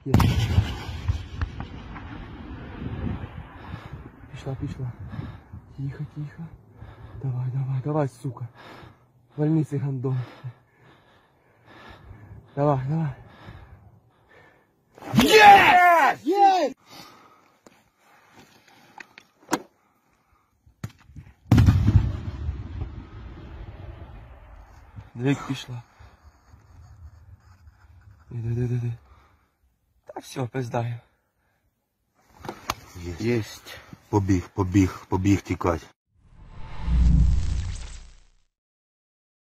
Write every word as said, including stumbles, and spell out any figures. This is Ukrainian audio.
Є. Пішла, пішла. Тихо, тихо. Давай, давай, давай, сука. Вольни цей гандон. Давай, давай. Yes! Yes! Двиг пішла. Іди, іди, іди. Та все, пиздаю. Єсть. Побіг, побіг, побіг тікати.